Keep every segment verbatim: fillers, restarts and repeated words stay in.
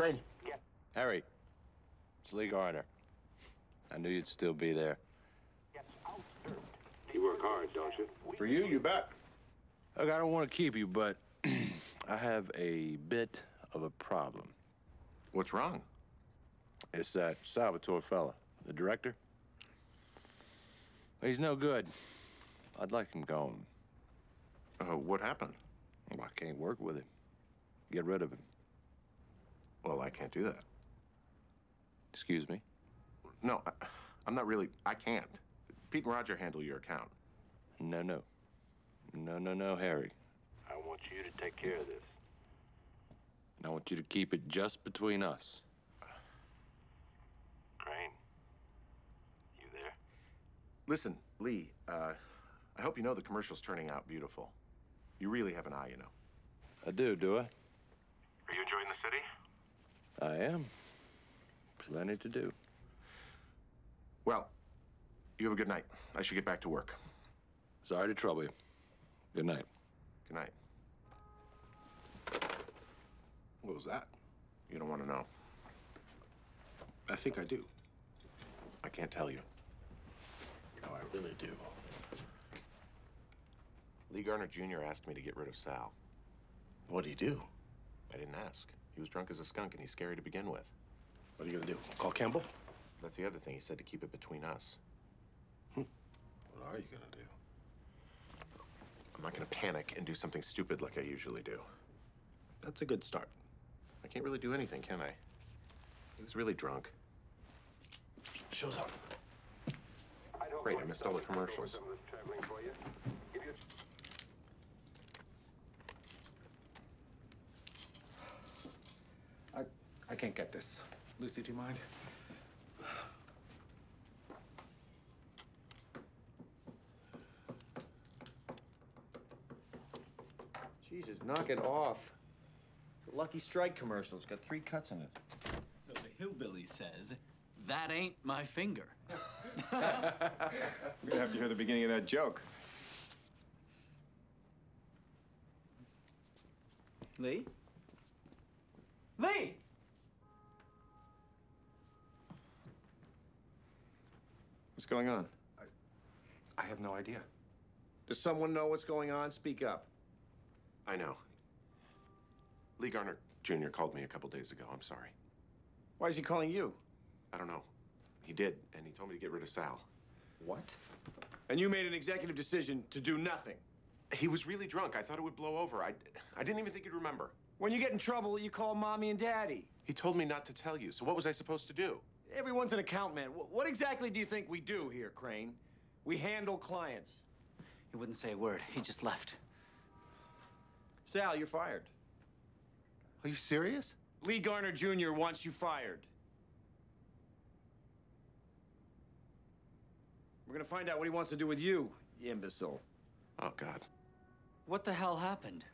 Crane. Yeah. Harry, it's Lee Garner. I knew you'd still be there. You work hard, don't you? For you, you bet. Look, I don't want to keep you, but I have a bit of a problem. What's wrong? It's that Salvatore fella, the director. He's no good. I'd like him gone. Uh, what happened? Well, I can't work with him. Get rid of him. Well, I can't do that. Excuse me? No, I, I'm not really. I can't. Pete and Roger handle your account. No, no. No, no, no, Harry. I want you to take care of this. I want you to keep it just between us. Crane, you there? Listen, Lee, uh, I hope you know the commercial's turning out beautiful. You really have an eye, you know. I do, do I? Are you enjoying the city? I am. Plenty to do. Well, you have a good night. I should get back to work. Sorry to trouble you. Good night. Good night. What was that? You don't want to know. I think I do. I can't tell you. No, I really do. Lee Garner Junior asked me to get rid of Sal. What'd he do? I didn't ask. He was drunk as a skunk and he's scary to begin with. What are you gonna do? Call Campbell? That's the other thing. He said to keep it between us. Hm. What are you gonna do? I'm not gonna panic and do something stupid like I usually do. That's a good start. I can't really do anything, can I? He was really drunk. Shows up. Great, I missed all the commercials. I, I can't get this. Lucy, do you mind? Jesus, knock it off. It's a Lucky Strike commercial. It's got three cuts in it. So the hillbilly says, that ain't my finger. We're gonna have to hear the beginning of that joke. Lee? Lee! What's going on? I have no idea. Does someone know what's going on? Speak up. I know. Lee Garner Junior called me a couple days ago. I'm sorry. Why is he calling you? I don't know. He did, and he told me to get rid of Sal. What? And you made an executive decision to do nothing. He was really drunk. I thought it would blow over. I, I didn't even think he'd remember. When you get in trouble, you call mommy and daddy. He told me not to tell you, so what was I supposed to do? Everyone's an account man. Wh- What exactly do you think we do here, Crane? We handle clients. He wouldn't say a word. He just left. Sal, you're fired. Are you serious? Lee Garner Junior wants you fired. We're gonna find out what he wants to do with you, you imbecile. Oh, God. What the hell happened?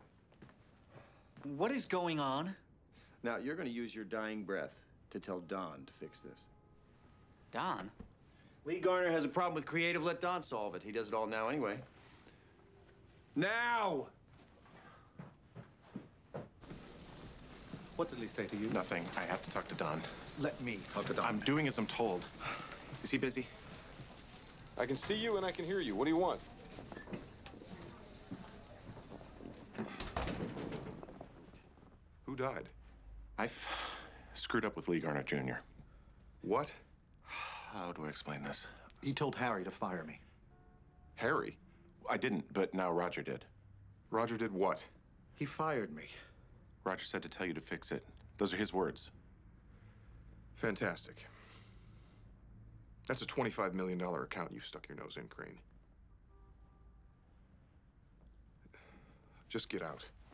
What is going on? Now, you're gonna use your dying breath to tell Don to fix this. Don? Lee Garner has a problem with creative. Let Don solve it. He does it all now anyway. Now! What did Lee say to you? Nothing. I have to talk to Don. Let me talk to Don. I'm doing as I'm told. Is he busy? I can see you and I can hear you. What do you want? Who died? I've screwed up with Lee Garner Junior What? How do I explain this? He told Harry to fire me. Harry? I didn't, but now Roger did. Roger did what? He fired me. Roger said to tell you to fix it. Those are his words. Fantastic. That's a twenty-five million dollar account you've stuck your nose in, Crane. Just get out.